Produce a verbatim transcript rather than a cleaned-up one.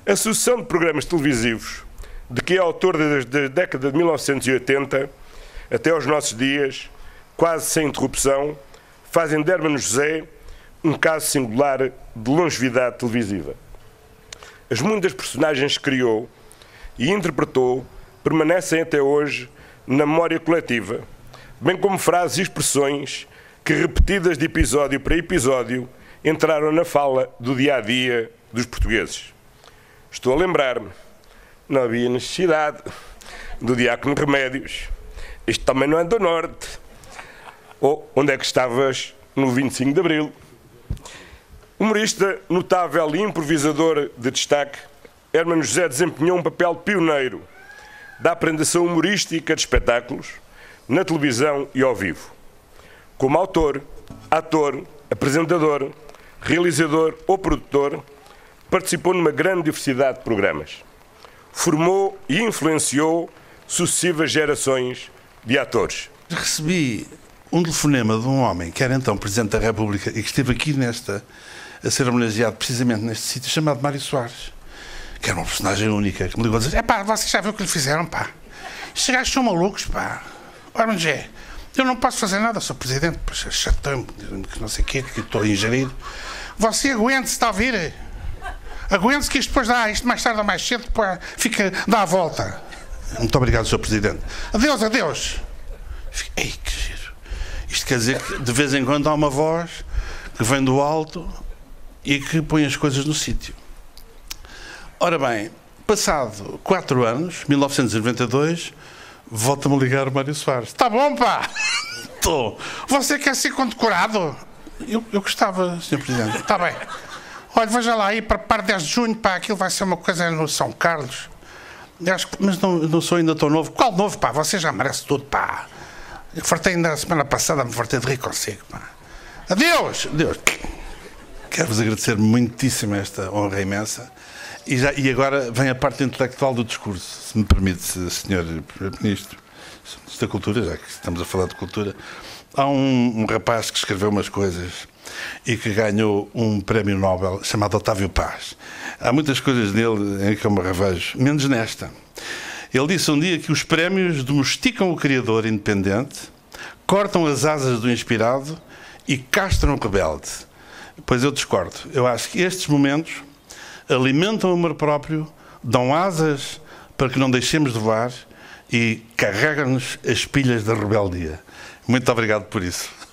A sucessão de programas televisivos de que é autor desde a década de mil novecentos e oitenta até aos nossos dias, quase sem interrupção, fazem de Hermano José um caso singular de longevidade televisiva. As muitas personagens que criou e interpretou permanecem até hoje na memória coletiva, bem como frases e expressões que, repetidas de episódio para episódio, entraram na fala do dia-a-dia dos portugueses. Estou a lembrar-me, não havia necessidade do Diácono Remédios. Isto também não é do Norte. Ou onde é que estavas no vinte e cinco de Abril? Humorista notável e improvisador de destaque, Hermano José desempenhou um papel pioneiro da apresentação humorística de espetáculos na televisão e ao vivo. Como autor, ator, apresentador, realizador ou produtor, participou numa grande diversidade de programas. Formou e influenciou sucessivas gerações de atores. Recebi um telefonema de um homem que era então Presidente da República e que esteve aqui nesta, a ser homenageado precisamente neste sítio, chamado Mário Soares, que era uma personagem única, que me ligou a dizer: é pá, vocês já viram o que lhe fizeram, pá? Estes gajos são malucos, pá. Ora, onde é? Eu não posso fazer nada, sou Presidente, pois chatão, que não sei o quê, que estou a ingerir. Você aguente-se, está a ouvir? Aguente-se que isto depois dá, isto mais tarde ou mais cedo, depois fica, dá a volta. Muito obrigado, senhor Presidente. Adeus, adeus. Ei, que giro. Isto quer dizer que de vez em quando há uma voz que vem do alto e que põe as coisas no sítio. Ora bem, passado quatro anos, mil novecentos e noventa e dois, volta-me a ligar o Mário Soares. Está bom, pá? Estou. Você quer ser condecorado? Eu, eu gostava, senhor Presidente. Está bem. Olha, veja lá aí, para para dez de junho, pá, aquilo vai ser uma coisa no São Carlos. Acho que, mas não, não sou ainda tão novo. Qual novo, pá? Você já merece tudo, pá. Eu fartei ainda a semana passada, me fartei de rir consigo, pá. Adeus! Adeus! Quero-vos agradecer muitíssimo esta honra imensa. E, já, e agora vem a parte intelectual do discurso, se me permite, senhor Ministro da Cultura, já que estamos a falar de cultura. Há um, um rapaz que escreveu umas coisas e que ganhou um prémio Nobel chamado Otávio Paz. Há muitas coisas nele em que eu me revejo, menos nesta. Ele disse um dia que os prémios domesticam o criador independente, cortam as asas do inspirado e castram o rebelde. Pois eu discordo. Eu acho que estes momentos alimentam o amor próprio, dão asas para que não deixemos de voar e carregam-nos as pilhas da rebeldia. Muito obrigado por isso.